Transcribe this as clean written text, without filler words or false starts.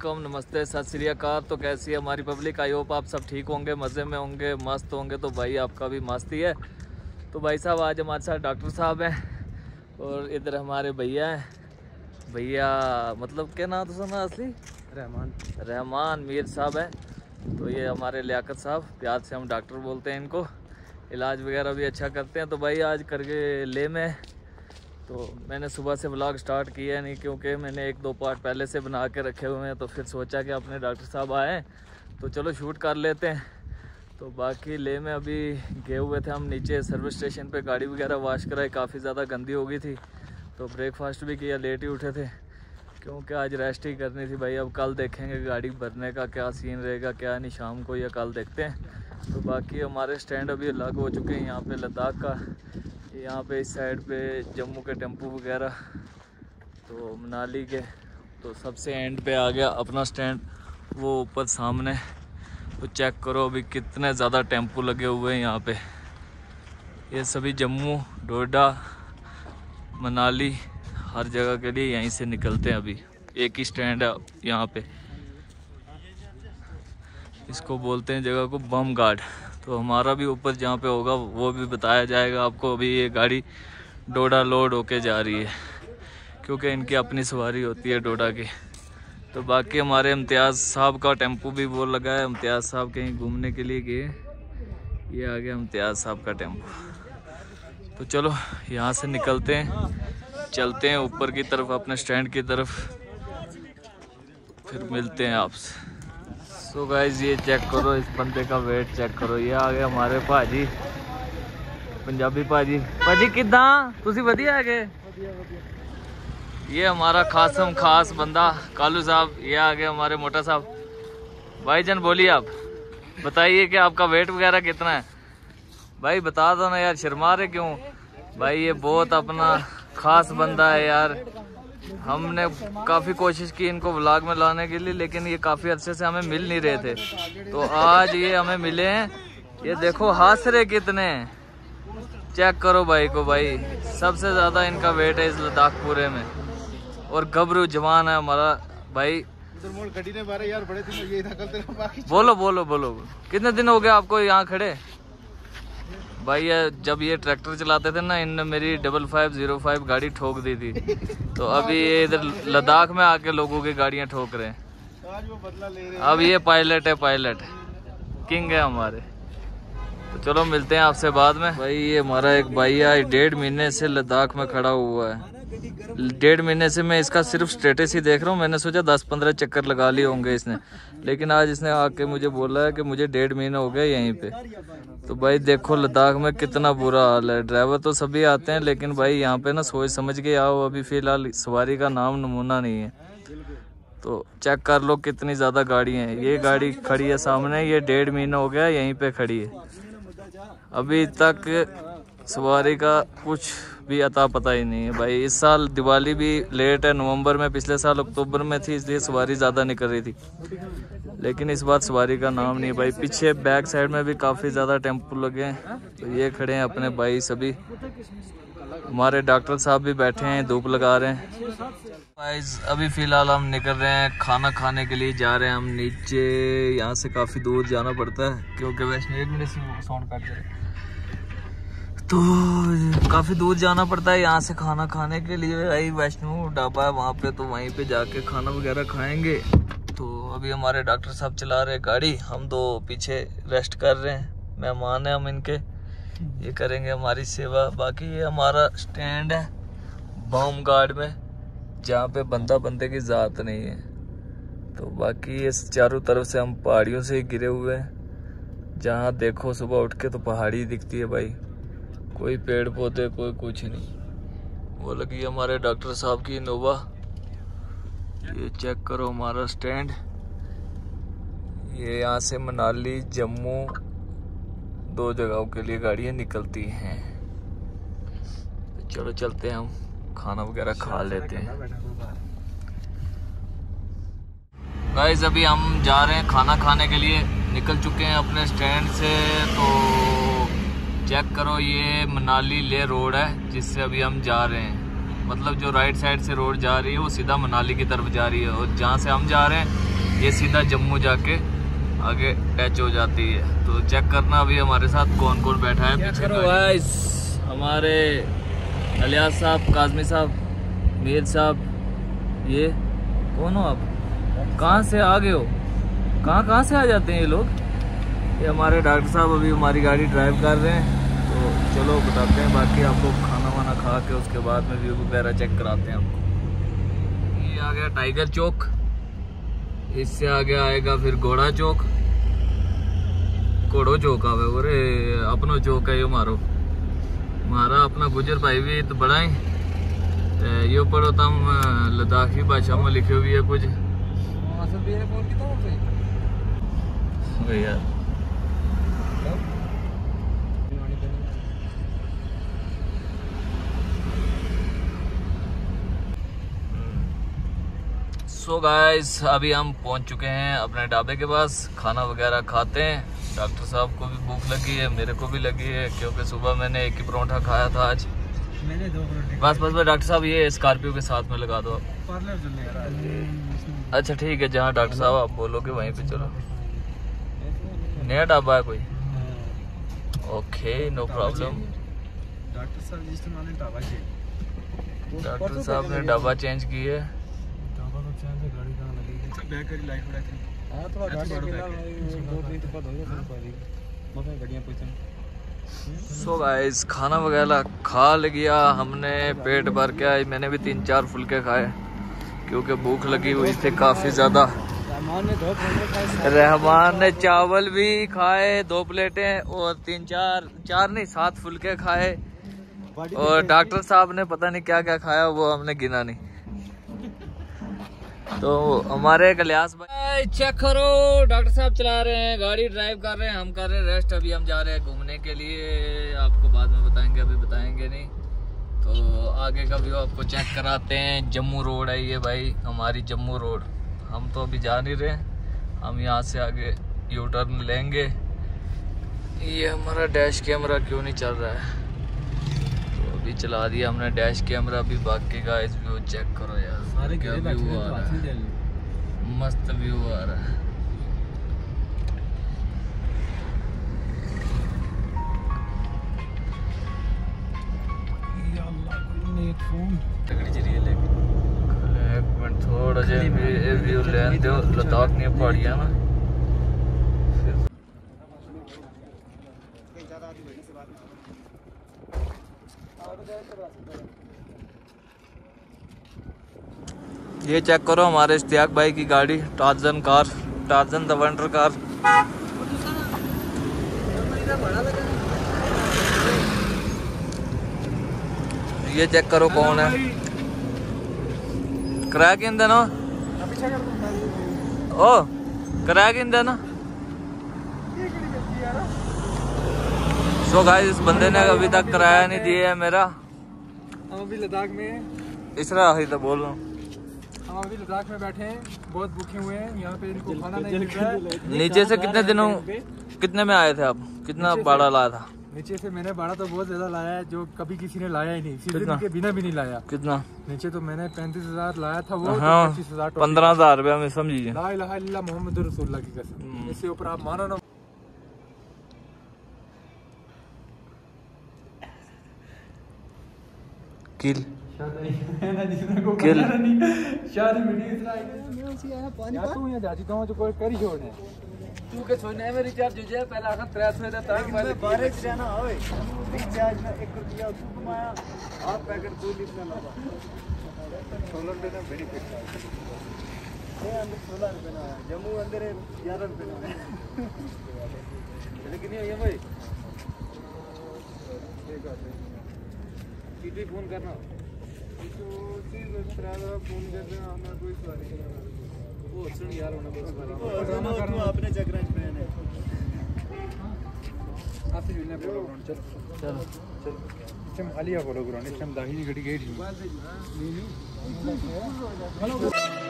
वालेकुम, नमस्ते, सत श्री अकाल। तो कैसी है हमारी पब्लिक? आई होप आप सब ठीक होंगे, मज़े में होंगे, मस्त होंगे। तो भाई आपका भी मस्ती है। तो भाई साहब आज हमारे साथ डॉक्टर साहब हैं और इधर हमारे भैया हैं। भैया मतलब क्या नाम था ना असली? रहमान मीर साहब हैं। तो ये हमारे लियाकत साहब, प्यार से हम डॉक्टर बोलते हैं इनको। इलाज वगैरह भी अच्छा करते हैं। तो भाई आज करके ले में तो मैंने सुबह से व्लॉग स्टार्ट किया नहीं, क्योंकि मैंने 1-2 पार्ट पहले से बना के रखे हुए हैं। तो फिर सोचा कि अपने डॉक्टर साहब आए तो चलो शूट कर लेते हैं। तो बाकी ले में अभी गए हुए थे हम नीचे सर्विस स्टेशन पे, गाड़ी वगैरह वॉश कराई, काफ़ी ज़्यादा गंदी हो गई थी। तो ब्रेकफास्ट भी किया, लेट ही उठे थे क्योंकि आज रेस्ट ही करनी थी भाई। अब कल देखेंगे गाड़ी भरने का क्या सीन रहेगा, क्या नहीं, शाम को या कल देखते हैं। तो बाकी हमारे स्टैंड अभी अलग हो चुके हैं यहाँ पे लद्दाख का। यहाँ पे इस साइड पे जम्मू के टेम्पू वगैरह, तो मनाली के। तो सबसे एंड पे आ गया अपना स्टैंड, वो ऊपर सामने। तो चेक करो अभी कितने ज़्यादा टेम्पू लगे हुए हैं यहाँ पे। ये सभी जम्मू, डोडा, मनाली हर जगह के लिए यहीं से निकलते हैं। अभी एक ही स्टैंड है यहाँ पे, इसको बोलते हैं जगह को बम गार्ड। तो हमारा भी ऊपर जहाँ पे होगा वो भी बताया जाएगा आपको। अभी ये गाड़ी डोडा लोड होके जा रही है क्योंकि इनकी अपनी सवारी होती है डोडा की। तो बाकी हमारे इम्तियाज़ साहब का टेम्पू भी वो लगा है। इम्तियाज़ साहब कहीं घूमने के लिए गए, ये आ गया इम्तियाज़ साहब का टेम्पू। तो चलो यहाँ से निकलते हैं, चलते हैं ऊपर की तरफ अपने स्टैंड की तरफ, फिर मिलते हैं आपसे। तो गाइज ये चेक करो, इस बंदे का वेट चेक करो। ये आ गए हमारे भाजी, पंजाबी भाजी। भाजी किदा तुसी वधिया है? ये हमारा खासम खास बंदा कालू साहब। ये आ गए हमारे मोटा साहब। भाईजान बोलिए, आप बताइए कि आपका वेट वगैरह कितना है? भाई बता दो ना यार, शर्मा रहे क्यों? भाई ये बहुत अपना खास बंदा है यार। हमने काफ़ी कोशिश की इनको व्लॉग में लाने के लिए, लेकिन ये काफ़ी अरसे से हमें मिल नहीं रहे थे। तो आज ये हमें मिले हैं। ये देखो हंस रहे कितने, चेक करो भाई को। भाई सबसे ज़्यादा इनका वेट है इस लद्दाख पूरे में, और गबरू जवान है हमारा भाई। बोलो बोलो बोलो, कितने दिन हो गए आपको यहाँ खड़े? भाई जब ये ट्रैक्टर चलाते थे ना, इनने मेरी 5505 गाड़ी ठोक दी थी। तो अभी ये इधर लद्दाख में आके लोगों की गाड़ियां ठोक रहे हैं। आज वो बदला ले रहे हैं। अब ये पायलट है, पायलट किंग है हमारे। तो चलो मिलते हैं आपसे बाद में। भाई ये हमारा एक भाई है, 1.5 महीने से लद्दाख में खड़ा हुआ है। 1.5 महीने से मैं इसका सिर्फ स्टेटस ही देख रहा हूँ। मैंने सोचा 10-15 चक्कर लगा लिए होंगे इसने, लेकिन आज इसने आके मुझे बोला है कि मुझे 1.5 महीना हो गया यहीं पे। तो भाई देखो लद्दाख में कितना बुरा हाल है। ड्राइवर तो सभी आते हैं, लेकिन भाई यहाँ पे ना सोच समझ के आओ। अभी फिलहाल सवारी का नाम नमूना नहीं है। तो चेक कर लो कितनी ज़्यादा गाड़ी हैं। ये गाड़ी खड़ी है सामने, ये 1.5 महीना हो गया यहीं पे खड़ी है। अभी तक सवारी का कुछ भी अता पता ही नहीं है भाई। इस साल दिवाली भी लेट है, नवंबर में। पिछले साल अक्टूबर में थी, इसलिए सवारी ज़्यादा निकल रही थी, लेकिन इस बार सवारी का नाम नहीं है भाई। पीछे बैक साइड में भी काफ़ी ज़्यादा टेम्पो लगे हैं। तो ये खड़े हैं अपने भाई सभी। हमारे डॉक्टर साहब भी बैठे हैं, धूप लगा रहे हैं। गाइस अभी फ़िलहाल हम निकल रहे हैं, खाना खाने के लिए जा रहे हैं हम नीचे। यहाँ से काफ़ी दूर जाना पड़ता है क्योंकि वैष्णो, 1 मिनट से साउंड काट रहे, तो काफ़ी दूर जाना पड़ता है यहाँ से खाना खाने के लिए। भाई वैष्णो ढाबा है वहाँ पे, तो वहीं पे जाके खाना वगैरह खाएंगे। तो अभी हमारे डॉक्टर साहब चला रहे गाड़ी, हम दो पीछे रेस्ट कर रहे हैं। मेहमान हैं हम इनके, ये करेंगे हमारी सेवा। बाकी ये हमारा स्टैंड है बम गार्ड में, जहाँ पे बंदा बंदे की ज़ात नहीं है। तो बाकी ये चारों तरफ से हम पहाड़ियों से गिरे हुए हैं। जहाँ देखो सुबह उठ के तो पहाड़ी दिखती है भाई, कोई पेड़ पौधे, कोई कुछ नहीं। वो लगी हमारे डॉक्टर साहब की इनोवा। ये चेक करो हमारा स्टैंड। ये यहाँ से मनाली, जम्मू 2 जगहों के लिए गाड़ियाँ निकलती हैं। तो चलो चलते हैं, हम खाना वगैरह खा लेते हैं। गाइस अभी हम जा रहे हैं खाना खाने के लिए, निकल चुके हैं अपने स्टैंड से। तो चेक करो ये मनाली ले रोड है जिससे अभी हम जा रहे हैं। मतलब जो राइट साइड से रोड जा रही है वो सीधा मनाली की तरफ जा रही है, और जहाँ से हम जा रहे हैं ये सीधा जम्मू जाके आगे टच हो जाती है। तो चेक करना अभी हमारे साथ कौन कौन बैठा है पीछे। गाइस हमारे अलियास साहब, काजमी साहब, मीर साहब, ये कौन हो आप? कहाँ से आ गए हो? कहाँ से आ जाते हैं ये लोग? ये हमारे डॉक्टर साहब अभी हमारी गाड़ी ड्राइव कर रहे हैं। तो चलो बताते हैं बाकी आपको, खाना वाना खा के उसके बाद में व्यू वगैरह चेक कराते हैं आपको। ये आ गया टाइगर चौक, इससे आगे आएगा फिर घोड़ा चौक, घोड़ो चौक आवे और अपनो चौक है ये हमारा अपना गुजर भाई भी तो बड़ा ही यो पढ़ो तम लद्दाखी भाषा में लिखे हुई है कुछ यार। सो गाइस अभी हम पहुंच चुके हैं अपने ढाबे के पास, खाना वगैरह खाते हैं। डॉक्टर साहब को भी भूख लगी है, मेरे को भी लगी है क्योंकि सुबह मैंने एक ही परोठा खाया था, आज मैंने 2 परोठे। बस डॉक्टर साहब ये स्कॉर्पियो के साथ में लगा दो आप। अच्छा ठीक है, जहाँ डॉक्टर साहब आप बोलोगे वहीं पे चलो। नया ढाबा है कोई? Okay no problem. डॉक्टर साहब ने ढाबा चेंज की है। सो गाइस खाना वगैरह खा लिया हमने, पेट भर के आई। मैंने भी 3-4 फुलके खाए क्योंकि भूख लगी हुई थी काफी ज्यादा। रहमान ने चावल भी खाए 2 प्लेटें और 4 नहीं 7 फुलके खाए। और डॉक्टर साहब ने पता नहीं क्या क्या खाया, वो हमने गिना नहीं। तो हमारे अलियास भाई चेक करो, डॉक्टर साहब चला रहे हैं गाड़ी, ड्राइव कर रहे हैं, हम कर रहे हैं रेस्ट। अभी हम जा रहे हैं घूमने के लिए, आपको बाद में बताएंगे, अभी बताएंगे नहीं। तो आगे का व्यू आपको चेक कराते हैं। जम्मू रोड है ये भाई, हमारी जम्मू रोड। हम तो अभी जा नहीं रहे, हम यहाँ से आगे यू टर्न लेंगे। ये हमारा डैश कैमरा क्यों नहीं चल रहा है? तो अभी चला दिया हमने डैश कैमरा। अभी बाकी का इस व्यू चेक करो यार, क्या व्यू आ रहा है, मस्त व्यू आ रहा है। थोड़ा व्यू लेने दो, लद्दाख नहीं पहाड़ियाँ ना। ये चेक करो हमारे इश्तियाक भाई की गाड़ी, Tarzan car, Tarzan the wonder car. ये चेक करो कौन है, किराया किन देना? ओ किराया किन देना? सो गाइस इस बंदे ने अभी तक किराया नहीं दिया है मेरा। हम अभी लद्दाख में, इस तरह ही तो बोल रहा हूँ, हम अभी लद्दाख में बैठे हैं, बहुत भूखे हुए हैं। यहाँ पे इनको खाना नहीं मिल रहा है। नीचे से कितने में आए थे आप? कितना भाड़ा लाया था? नीचे से मैंने भाड़ा तो बहुत ज्यादा लाया है, जो कभी किसी ने लाया ही नहीं, सीजन के बिना भी नहीं लाया। कितना? नीचे तो मैंने 35,000 लाया था, वो हाँ, 25,000 15,000 रुपया में समझिए। ला इलाहा इल्लल्लाह मोहम्मद रसूलुल्लाह की कसम, इससे ऊपर आप मानो ना। किल जाती तो जो कोई कर ही छोड़ने तू के सोने में रिचार्ज हो जाए पहले आखिर 300 था तक पहले बारे जाना होए रिचार्ज में 1 रुपया तू कमाया आप पैकेट तू लिखना लगा 16 रुपए का बेनिफिट है अंदर 16 रुपए ना जम्मू अंदर 11 रुपए ना लेकिन ये भाई सीधे फोन करना तो सीधे फोन कर देना, हमें कोई सवारी नहीं। वो सुन यार होना बहुत ड्रामा करना अपने चक्कर में पहने आपसे मिलने पे चल चल खाली आ बोलो ग्राउंड इस टाइम दाहिनी गड़ी गई थी।